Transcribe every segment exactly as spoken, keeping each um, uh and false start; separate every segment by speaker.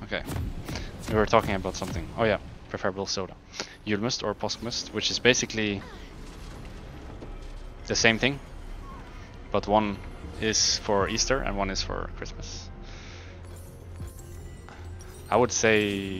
Speaker 1: Okay. We were talking about something. Oh yeah, preferable soda. Julmust or Påskmust, which is basically the same thing, but one is for Easter and one is for Christmas. I would say...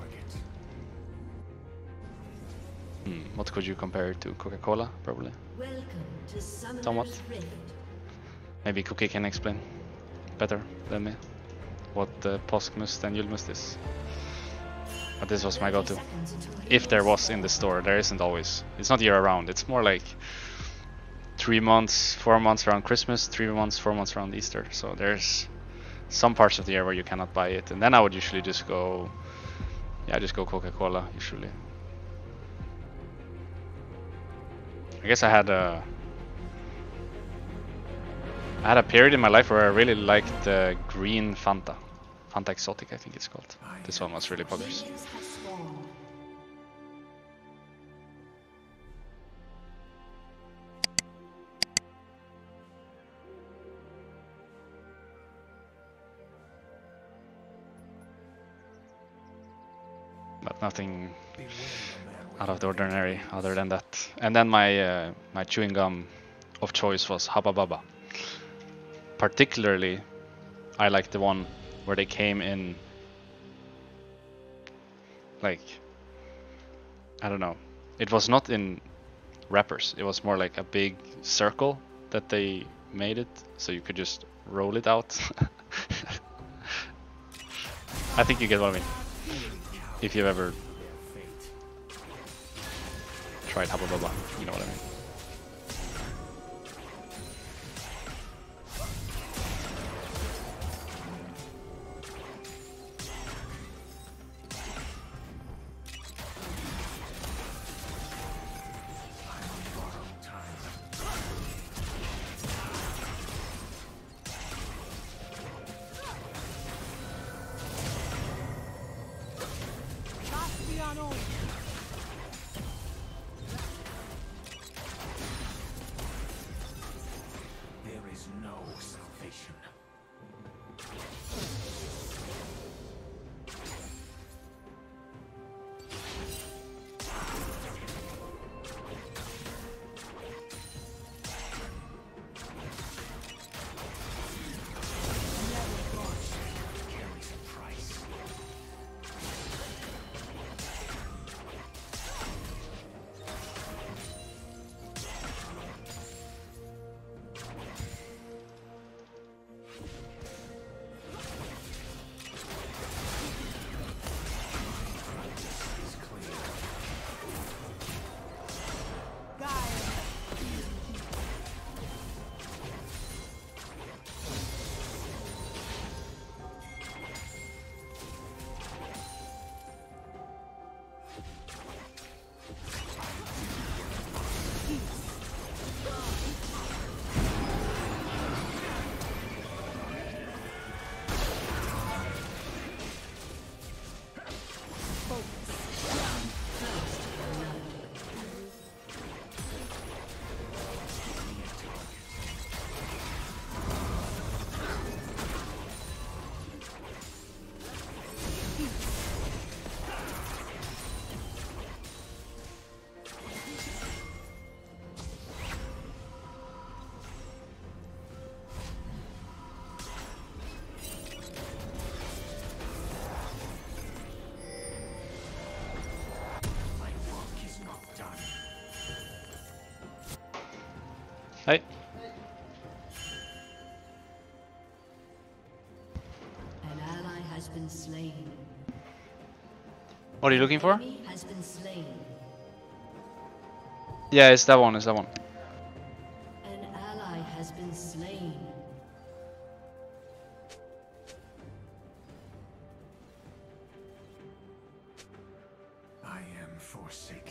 Speaker 1: Hmm, what could you compare it to? Coca-Cola, probably? Somewhat. Maybe Cookie can explain better than me what the Påskmust and Julmust is. But this was my go-to. If there was in the store, there isn't always. It's not year-round, it's more like three months, four months around Christmas, three months, four months around Easter. So there's some parts of the year where you cannot buy it. And then I would usually just go, yeah, just go Coca-Cola, usually. I guess I had a... I had a period in my life where I really liked the green Fanta. Fanta Exotic, I think it's called. This one was really poggers. But nothing out of the ordinary other than that. And then my uh, my chewing gum of choice was Hubba Bubba. Particularly, I like the one where they came in, like, I don't know. It was not in wrappers. It was more like a big circle that they made it, so you could just roll it out. I think you get what I mean. If you've ever tried Hubba Bubba, you know what I mean. Hey.
Speaker 2: An ally has been slain.
Speaker 1: What are you looking for?
Speaker 2: Enemy has been slain.
Speaker 1: Yeah, it's that one, it's that one.
Speaker 2: An ally has been slain.
Speaker 3: I am forsaken.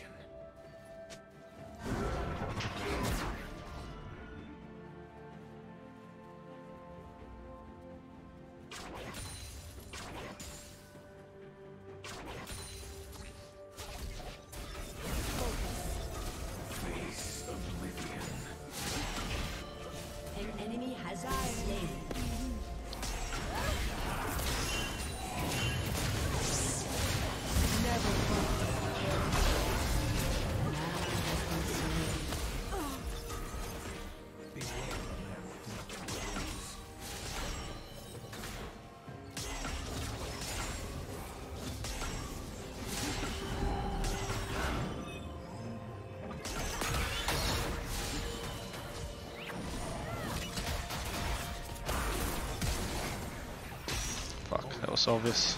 Speaker 1: That was obvious.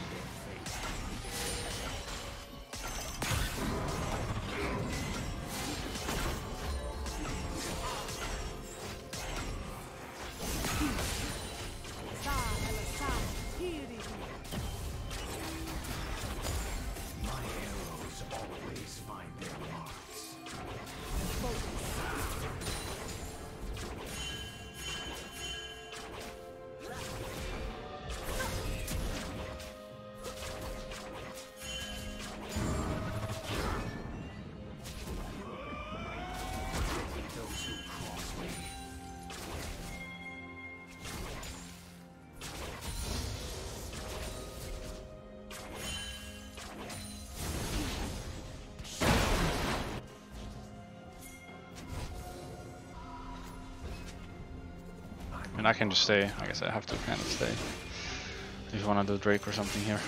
Speaker 1: I mean, I can just stay. I guess I have to kind of stay. If you want to do Drake or something here.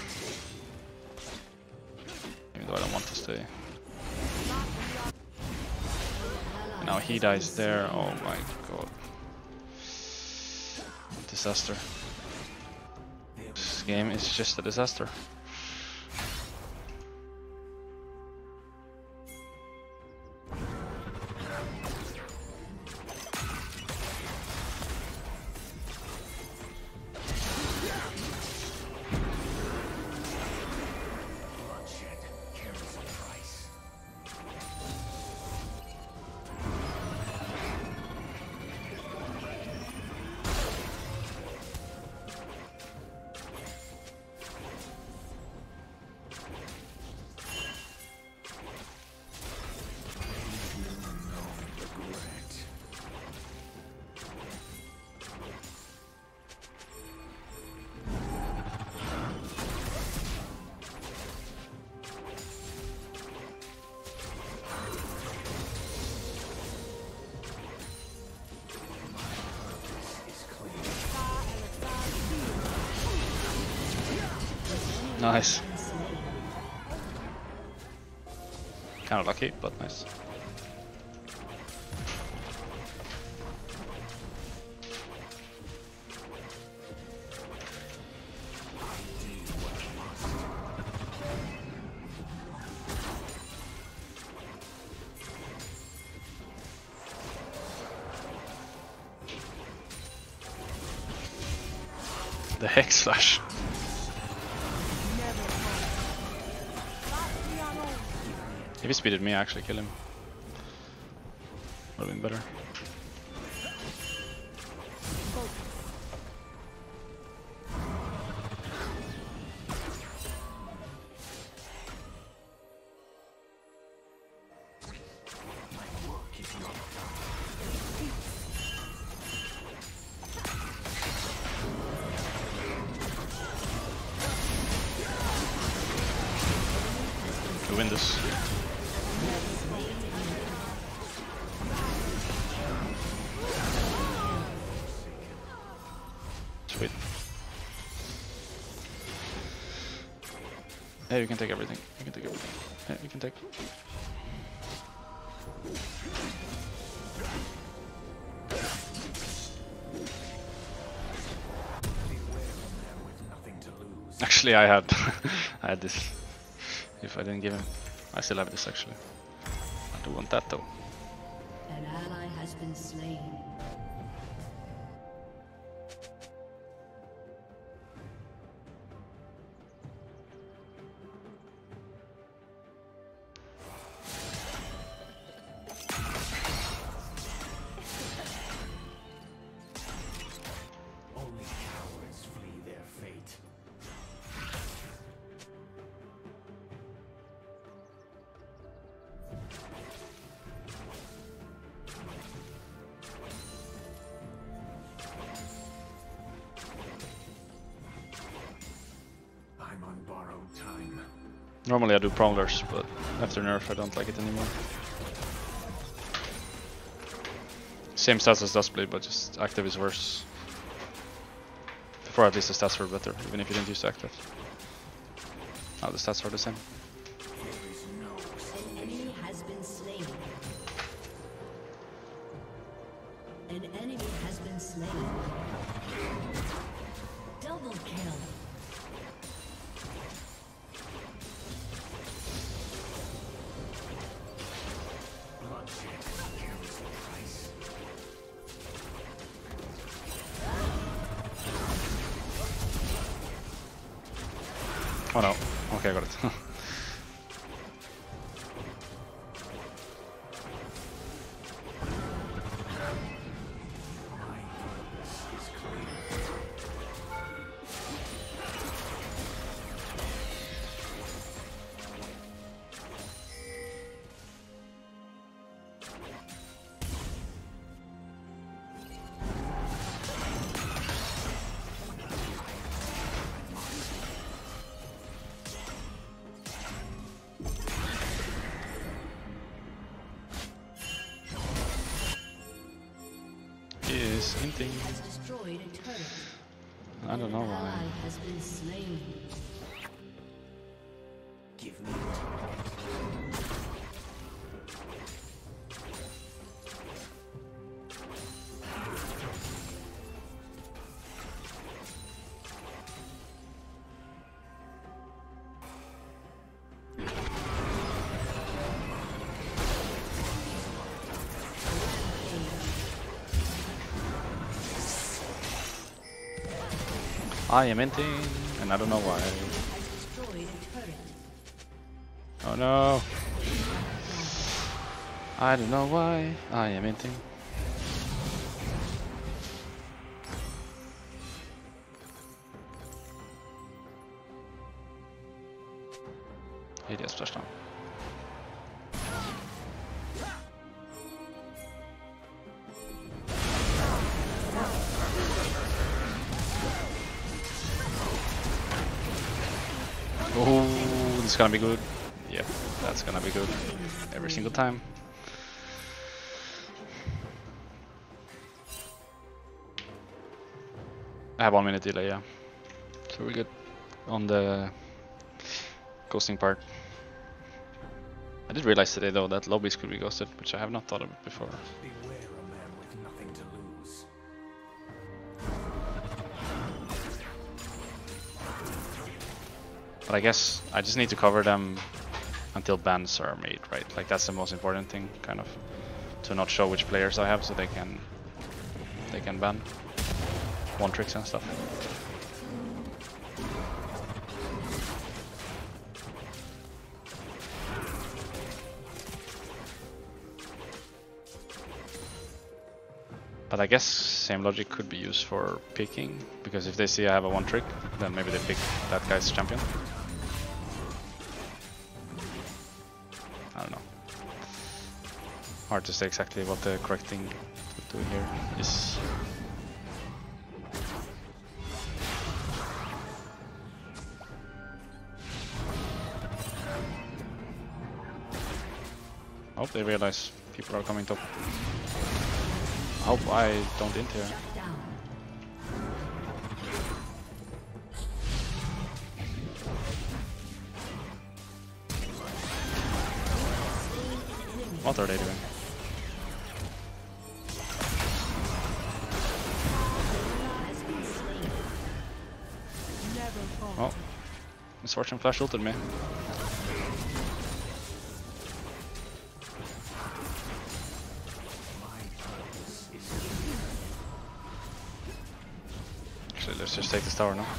Speaker 1: Even though I don't want to stay. Now he dies there. Oh my god. Disaster. This game is just a disaster. Nice. Kind of lucky, but nice. The Hex Slash. If he speeded me, I actually kill him. Would have been better. We win this. Sweet. Hey, you can take everything. You can take everything. Yeah, you can take. Actually, I had, I had this. If I didn't give him, I still have this actually. I do want that though.
Speaker 2: An ally has been slain.
Speaker 3: Only cowards flee their fate. I'm on borrowed time.
Speaker 1: Normally I do Prowlers, but after nerf I don't like it anymore. Same stats as Duskblade, but just active is worse. Before at least the stats were better, even if you didn't use active. Now the stats are the same.
Speaker 2: An enemy has been slain. An enemy has been slain. Double kill.
Speaker 1: Oh no. Okay, I got it. Is hinting.
Speaker 2: Has destroyed a turret.
Speaker 1: I don't know
Speaker 2: An
Speaker 1: why.
Speaker 2: ally has been slain.
Speaker 3: Give me time.
Speaker 1: I am hinting, and I don't know why.
Speaker 2: Has destroyed a turret.
Speaker 1: Oh no. I don't know why. I am hinting. It is splash down. Oh, this is gonna be good. Yeah, that's gonna be good every single time. I have one minute delay, yeah. So we're good on the ghosting part. I did realize today though that lobbies could be ghosted, which I have not thought of before.
Speaker 3: Beware a man with nothing to lose.
Speaker 1: But I guess I just need to cover them until bans are made, right? Like that's the most important thing, kind of, to not show which players I have, so they can they can ban one tricks and stuff. But I guess same logic could be used for picking, because if they see I have a one trick, then maybe they pick that guy's champion. I don't know. Hard to say exactly what the correct thing to do here is. I hope they realize people are coming top. I hope I don't int here. What are they doing? Oh, Misfortune flash ulted me. Actually, let's just take this tower now.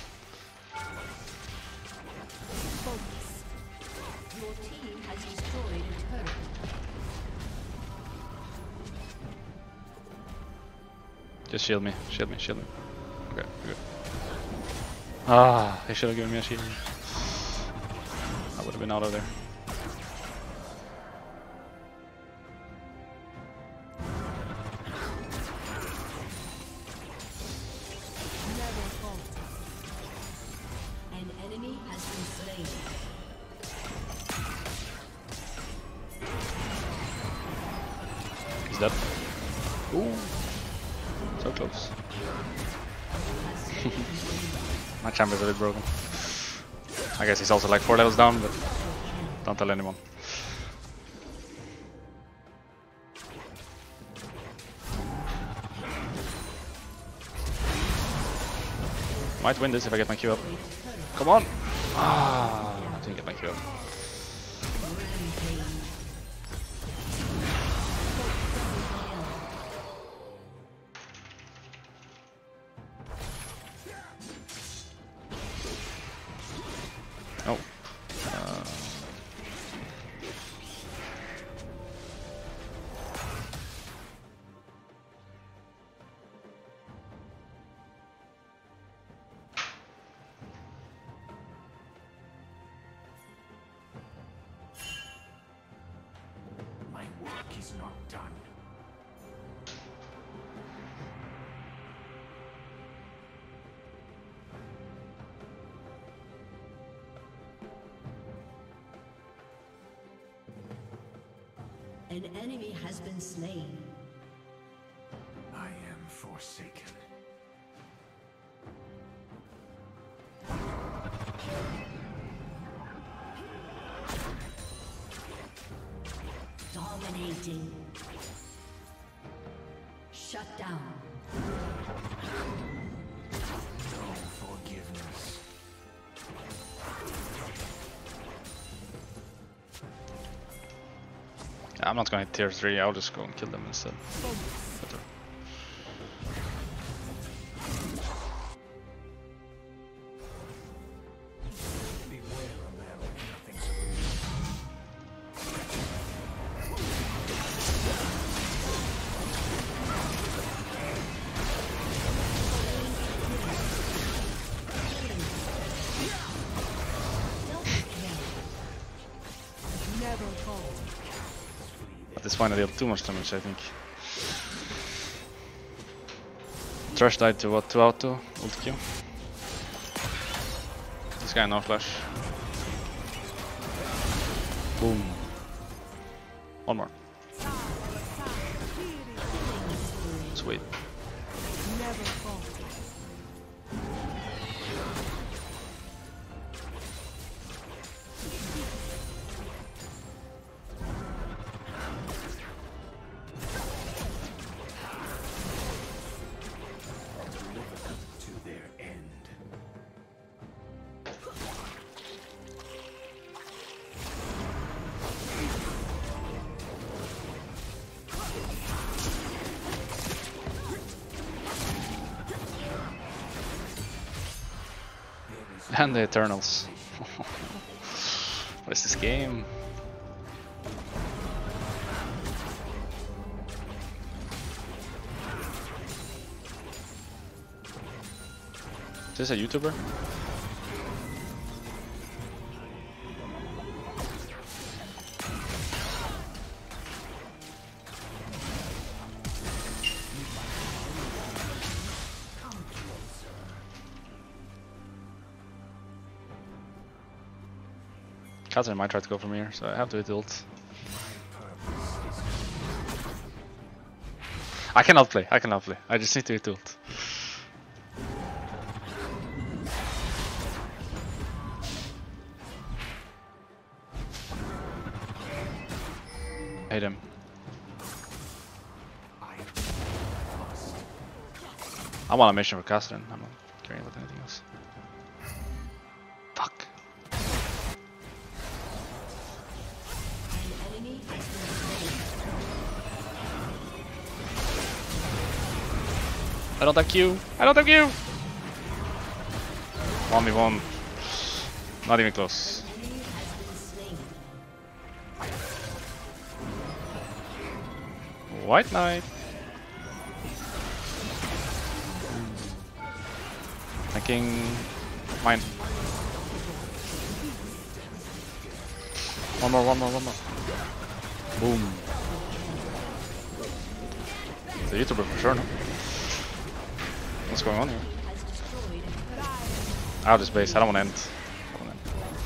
Speaker 2: Your team has destroyed a turret.
Speaker 1: Just shield me, shield me, shield me. Okay, we're good. Ah, they should have given me a shield. I would have been out of there.
Speaker 2: An enemy has been slain.
Speaker 1: He's dead. Ooh, so close. My champ is a bit broken. I guess he's also like four levels down, but don't tell anyone. Might win this if I get my Q up. Come on! Ah, I didn't get my Q up. Oh. Uh,
Speaker 3: My work is not done.
Speaker 2: An enemy has been slain.
Speaker 3: I am forsaken.
Speaker 2: Dominating. Shut down.
Speaker 3: No forgiveness.
Speaker 1: I'm not going to hit tier three, I'll just go and kill them instead. Better.
Speaker 3: Beware a man with nothing to lose.
Speaker 2: Never fall.
Speaker 1: At this point I dealt too much damage, I think. Thresh died to what? two auto? Ult Q. This guy no flash. Boom. One more. Sweet.
Speaker 2: Never fall.
Speaker 3: To their end.
Speaker 1: And the Eternals. What is this game? Is this a YouTuber? Katarina might try to go from here, so I have to hit ult. I cannot play, I cannot play. I just need to hit ult. Hate him. I'm on a mission for Katarina. I'm not caring about anything else. Fuck. I don't have Q. I don't have Q. one v one. Not even close. White Knight. Thinking mine. One more, one more, one more. Boom. It's a YouTuber for sure, no? What's going on here? Out of this base, I don't want to end. I want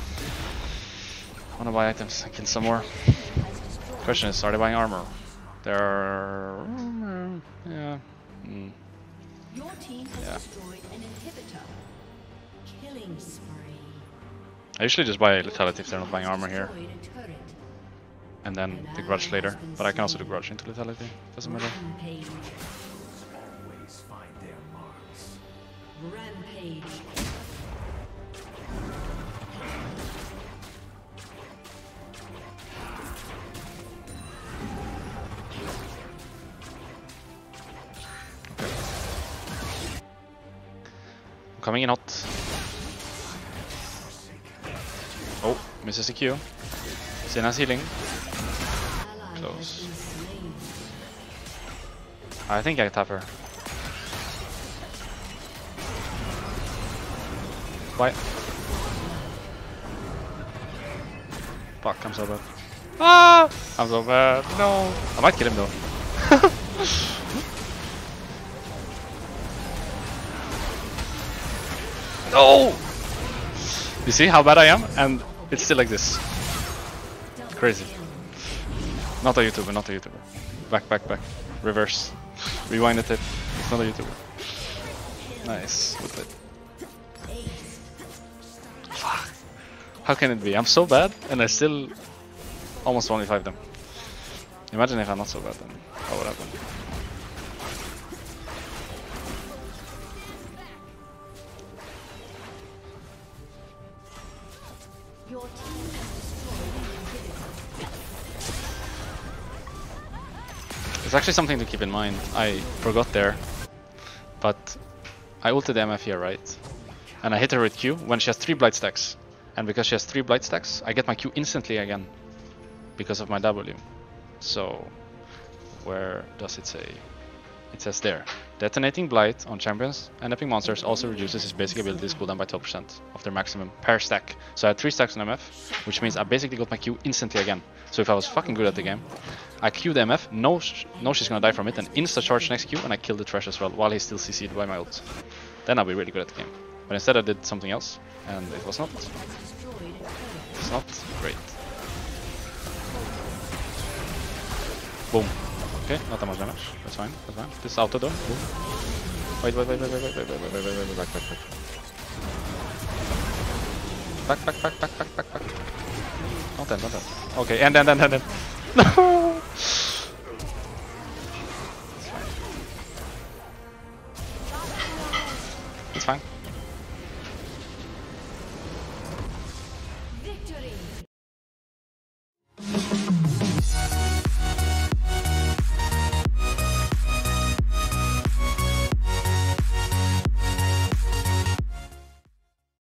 Speaker 1: to buy items and kill some more. Question is, are they buying armor? They're... yeah. Mm.
Speaker 2: Your team has
Speaker 1: Yeah.
Speaker 2: destroyed an inhibitor. Killing spree.
Speaker 1: I usually just buy lethality if they're not buying armor here.
Speaker 2: Destroyed a turret.
Speaker 1: And then the grudge later. But I can also do grudge into lethality. Doesn't matter.
Speaker 2: Rampage.
Speaker 3: Always find their marks.
Speaker 2: Rampage.
Speaker 1: I'm coming in hot. Oh, misses the Q. Senna's healing.
Speaker 2: Ally
Speaker 1: Close.
Speaker 2: has been slain.
Speaker 1: I think I tap her. Why? Fuck, I'm so bad. Ah! I'm so bad. No. I might kill him though. No! You see how bad I am? And it's still like this. Crazy. Not a YouTuber, not a YouTuber. Back, back, back. Reverse. Rewind it. It's not a YouTuber. Nice. Good bit. Fuck. How can it be? I'm so bad and I still almost only five them. Imagine if I'm not so bad, then what would happen?
Speaker 2: Your team has destroyed an inhibitor.
Speaker 1: It's actually something to keep in mind. I forgot there, but I ulted M F here, right? And I hit her with Q when she has three blight stacks. And because she has three blight stacks, I get my Q instantly again because of my W. So, where does it say? It says there. Detonating Blight on champions and epic monsters also reduces his basic abilities cooldown by twelve percent of their maximum per stack. So I had three stacks on M F, which means I basically got my Q instantly again. So if I was fucking good at the game, I Q'd M F, know, sh know she's gonna die from it, and insta-charge next Q, and I kill the trash as well, while he's still C C'd by my ult. Then I'll be really good at the game. But instead I did something else, and it was not, it's not great. Boom. Okay, not that much damage. That's fine. That's fine. This is auto though. Boom. Wait, wait, wait, wait, wait, wait, wait, wait, wait, wait, wait, wait, back, back, back. Back, back, back, back, back, back, back. Don't end, don't end. Okay, and then, and then, and then. No.